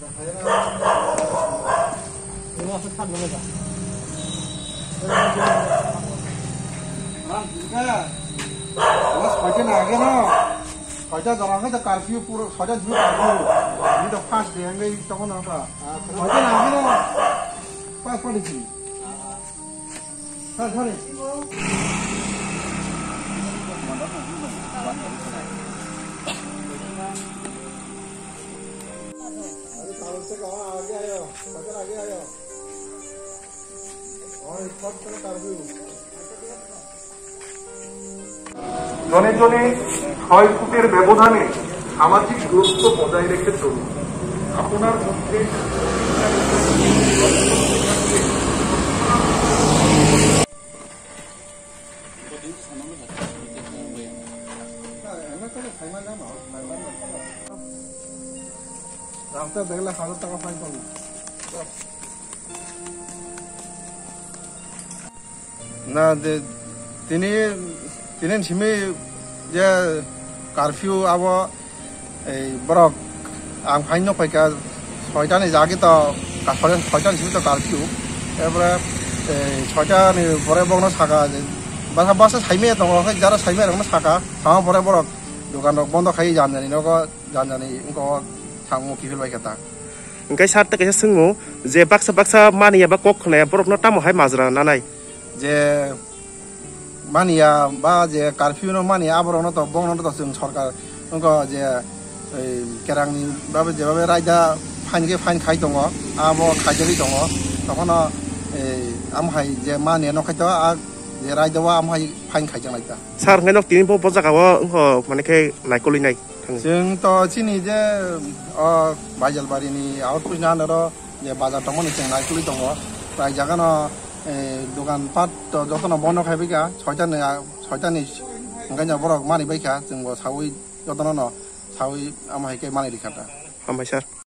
Curfew puro saja dulu curfew. Ini dah fast deh, enggak itu kan apa? Saja lagi no, pas polisi. Sorry. अरे ताऊ से कहाँ आगे आयो, साजा आगे आयो. और इस बार चलो curfew. জনে জনে 6 ফুটের ব্যবধানে সামাজিক দূরত্ব বজায় রেখে চলুন। আপনার মধ্যে রাস্তা দেখলে 1000 টাকা ফাইন করবো। না তিনি সিমে যে কারফিউ আব এই বরক আং ফাইন নপাইকা 6টানি জাগে তো 6টানি সিমে তো কারফিউ এরপরে 6টানি পরে বগনো সাকা বাসা বাসা সাইমে দङ যারা সাইমে দङ সাকা সামা পরে বরক দোকান বন্ধ খাই জানজানি নগো জানজানি ইনকো थांमु किफिलबाय खाता ओंखाय सारता कैसे सोंमु जे बाक्सा मानिया बा कक खनाया बरकनो तामहाय माजरा नानाय जे मानिया बा जे curfew no मानिया आबरनो तो बंगनो तो जों सरकार उनको जे केरांनि बाबे जेबाबे रायदा फाइन खाइ दङ आबो खाइजरि दङ तखन आमहाय जे मानिया न खाइतो आ जे रायदावा आमहाय फाइन खाइजों लायता सार ngano tini bo jagawo माने के लाइकलिनाय जों तो चिनि जे बाइजालबारिनि आउटपुट नानरो जे बाजार दमनि जों नायकुलि दङ प्राय जागानो दखान पाट जतन बन्द खाइबिका 6टानि ओंखायनो बरक मानिबायखा जोंबो सावै जतन न सावै आमहायके मानिलिखाता हामबाय सार